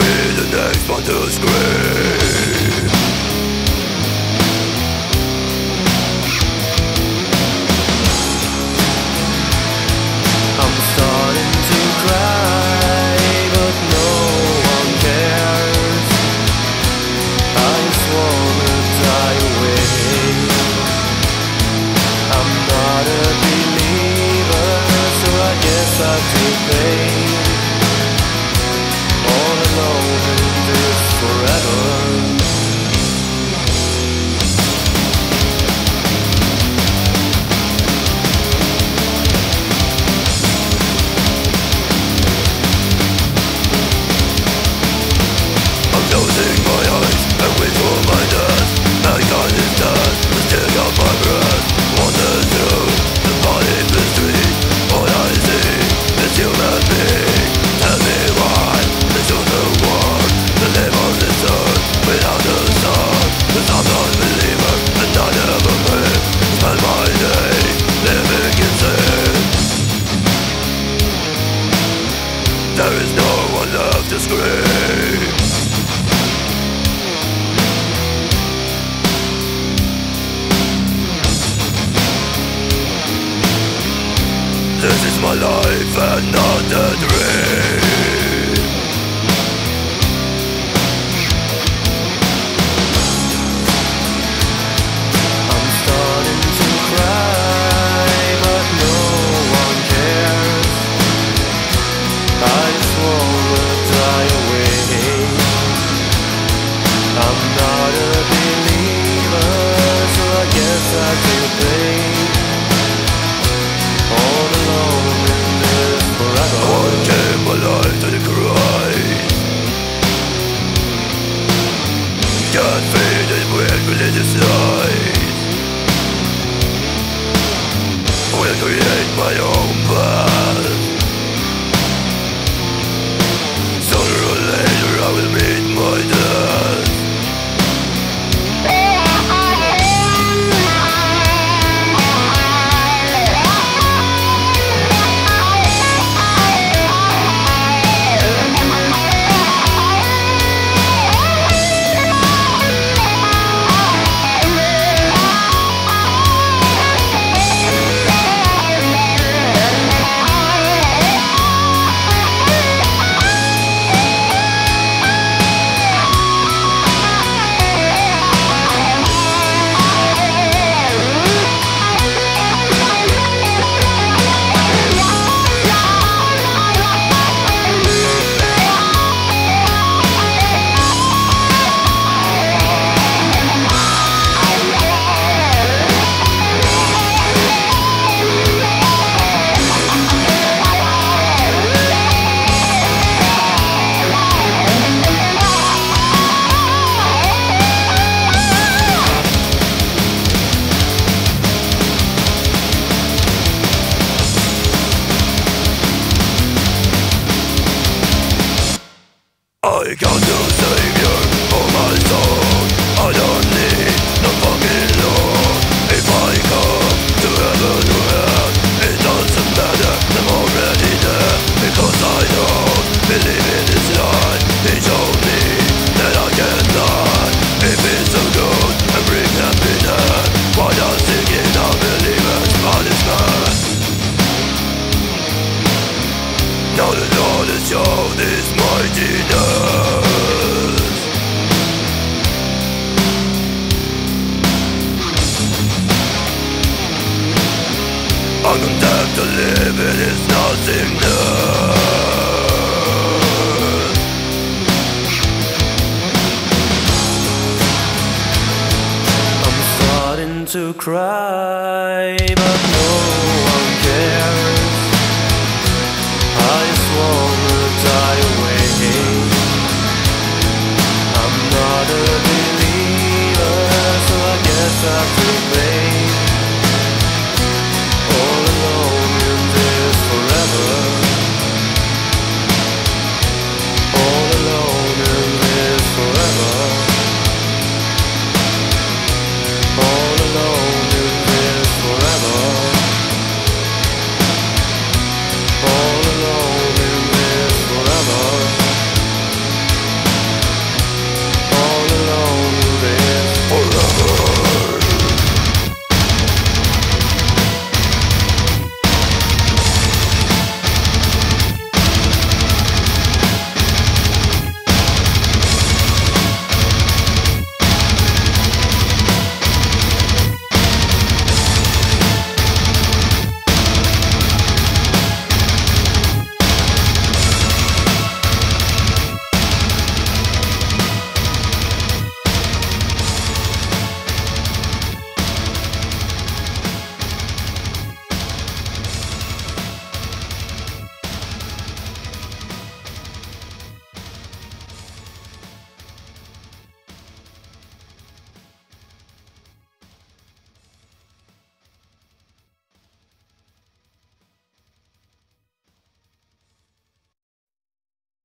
be the next one to scream. I'm starting to cry, but no one cares. I just wanna die away. I'm not a believer, so I guess I'll take pain. All alone in this forever. Closing my eyes and wait for my death. Mankind is dead, the stick of my breath. Wander through the body mystery. All I see is human being. Tell me why the children war to live on this earth without the sun. Cause I'm not a believer and I never will. Spend my day living in sin. There is no one left to scream. This is my life and not a dream. I'm starting to cry, but no one cares. I just wanna die away. I'm not a believer, so I guess I take pain. All alone in this forever. I gave my life to the Christ. Can't feed it with religious lies. Will create my own path. Sooner or later I will meet my death. I got no savior for my soul. I don't need no fucking Lord. If I come to heaven or hell, it doesn't matter, I'm already there. Because I don't believe in this lie. He told me that I can die. If it's so good and bring happiness, why does he give unbelievers punishment? Now the Lord has shown his mightiness. I'm condemned to live in his nothingness. I'm starting to cry, but no